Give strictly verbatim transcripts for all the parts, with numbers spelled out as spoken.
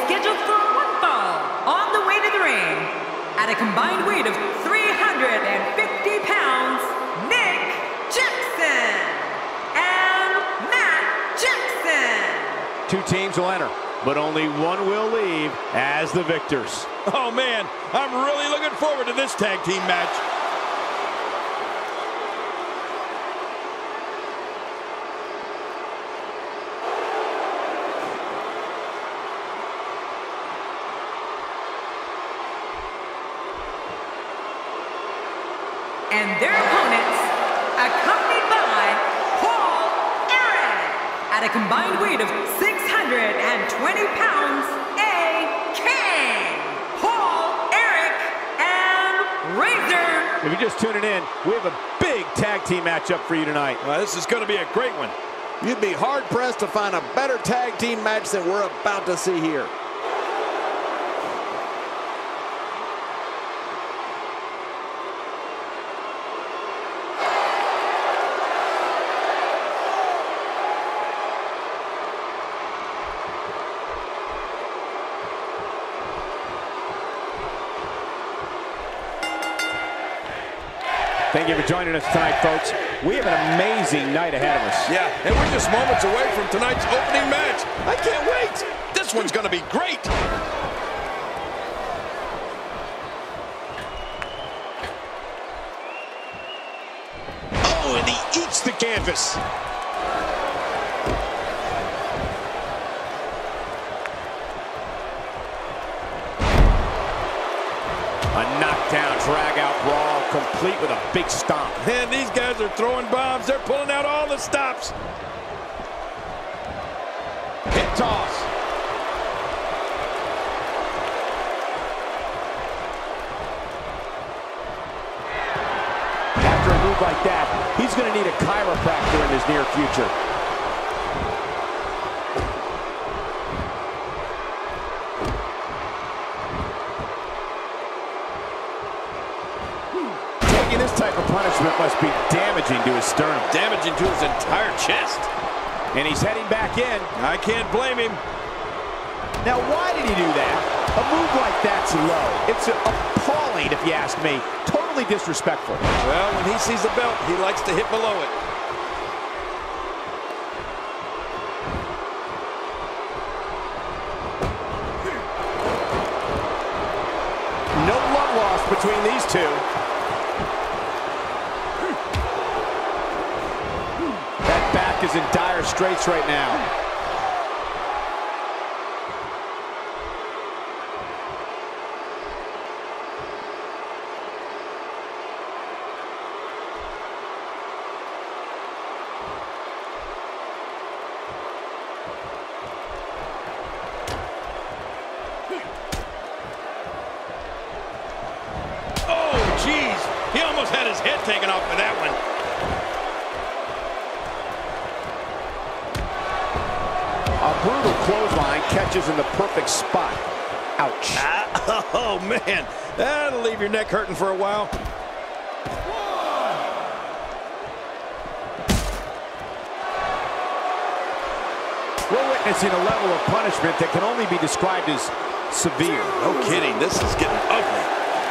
scheduled for one fall. On the way to the ring, at a combined weight of three hundred fifty pounds, Nick Jackson and Matt Jackson. Two teams will enter, but only one will leave as the victors. Oh man, I'm really looking forward to this tag team match. And their opponents, accompanied by Paul Aaron, at a combined weight of six hundred twenty pounds, A. King, Paul, Eric, and Razor. If you're just tuning in, we have a big tag team matchup for you tonight. Well, this is going to be a great one. You'd be hard-pressed to find a better tag team match than we're about to see here. Thank you for joining us tonight, folks. We have an amazing night ahead of us. Yeah, and we're just moments away from tonight's opening match. I can't wait. This one's going to be great. Oh, and he eats the canvas. A knockdown, drag-out brawl, complete with a big stomp. And these guys are throwing bombs. They're pulling out all the stops. Hip toss. After a move like that, he's going to need a chiropractor in his near future. This type of punishment must be damaging to his sternum. Damaging to his entire chest. And he's heading back in. I can't blame him. Now, why did he do that? A move like that's low. It's appalling, if you ask me. Totally disrespectful. Well, when he sees the belt, he likes to hit below it. No love lost between these two. That back is in dire straits right now. He almost had his head taken off with that one. A brutal clothesline catches in the perfect spot. Ouch. Ah, oh, man. That'll leave your neck hurting for a while. We're witnessing a level of punishment that can only be described as severe. No kidding. This is getting ugly.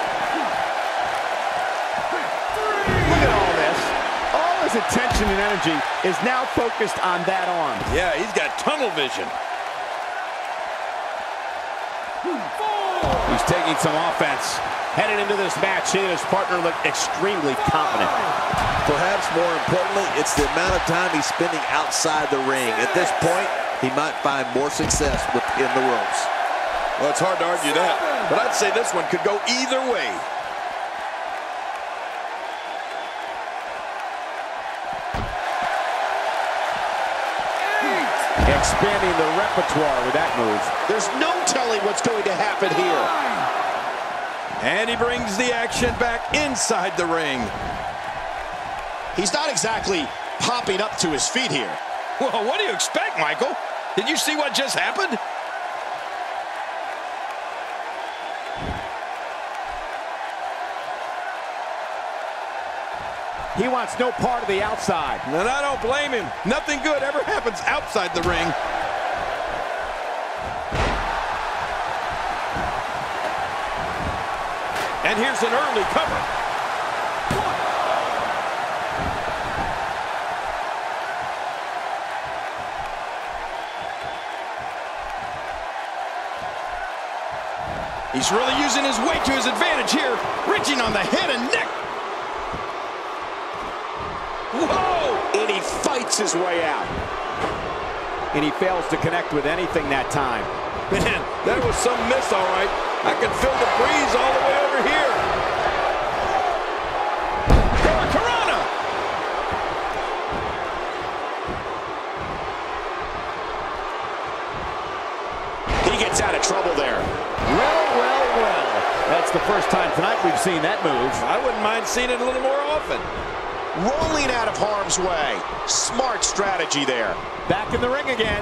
His attention and energy is now focused on that arm. Yeah, he's got tunnel vision. He's taking some offense. Headed into this match, he and his partner look extremely confident. Perhaps more importantly, it's the amount of time he's spending outside the ring. At this point, he might find more success within the ropes. Well, it's hard to argue that, but I'd say this one could go either way. Expanding the repertoire with that move. There's no telling what's going to happen here. And he brings the action back inside the ring. He's not exactly popping up to his feet here. Well, what do you expect, Michael? Did you see what just happened? He wants no part of the outside. And I don't blame him. Nothing good ever happens outside the ring. And here's an early cover. He's really using his weight to his advantage here, reaching on the head and neck. Whoa! And he fights his way out. And he fails to connect with anything that time. Man, that was some miss, all right. I can feel the breeze all the way over here. Hurricanrana! He gets out of trouble there. Well, well, well. That's the first time tonight we've seen that move. I wouldn't mind seeing it a little more often. Rolling out of harm's way. Smart strategy there. Back in the ring again.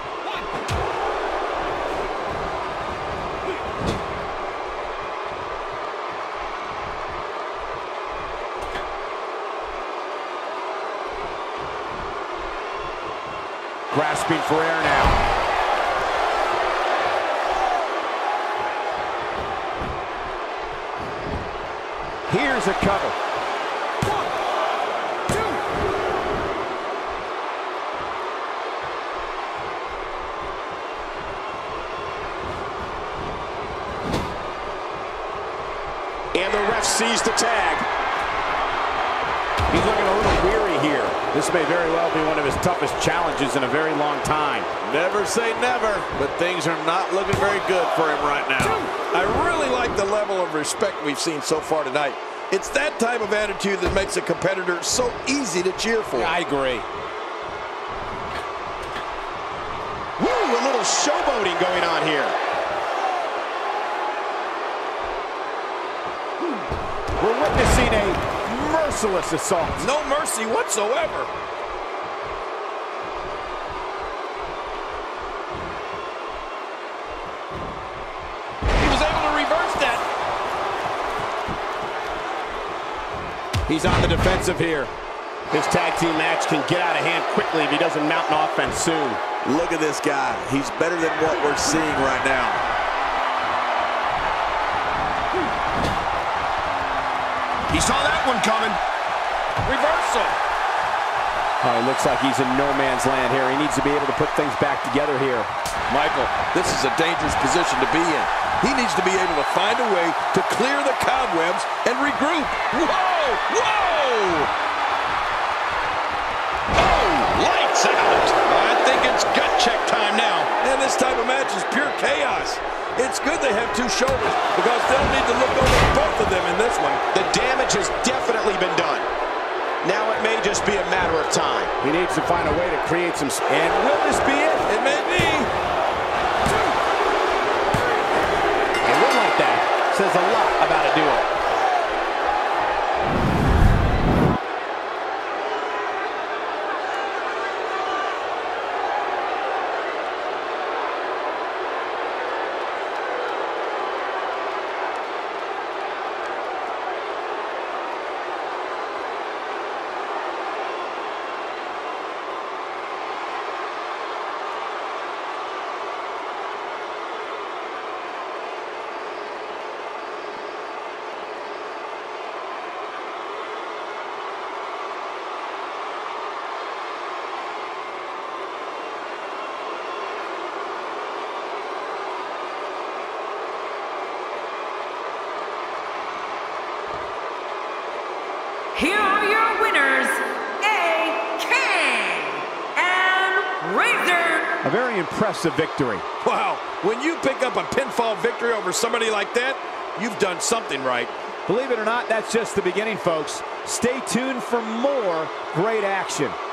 Grasping for air now. Here's a cover. One, two. And the ref sees the tag. He's looking a little weary here. This may very well be one of his toughest challenges in a very long time. Never say never, but things are not looking very good for him right now. I really like the level of respect we've seen so far tonight. It's that type of attitude that makes a competitor so easy to cheer for. I agree. Woo, a little showboating going on here. We're witnessing a merciless assault. No mercy whatsoever. He was able to reverse that. He's on the defensive here. This tag team match can get out of hand quickly if he doesn't mount an offense soon. Look at this guy. He's better than what we're seeing right now. He saw that one coming. Reversal. Oh, it looks like he's in no man's land here. He needs to be able to put things back together here. Michael, this is a dangerous position to be in. He needs to be able to find a way to clear the cobwebs and regroup. Whoa! Whoa! Oh, lights out! I think it's gut check time now. And this type of match is pure chaos. It's good they have two shoulders because they'll need to look over both of them in this one. The damage has definitely been done. Now it may just be a matter of time. He needs to find a way to create some... And will this be it? It may be. A win like that says a lot about a duo. Here are your winners, A. King and Razor. A very impressive victory. Wow, when you pick up a pinfall victory over somebody like that, you've done something right. Believe it or not, that's just the beginning, folks. Stay tuned for more great action.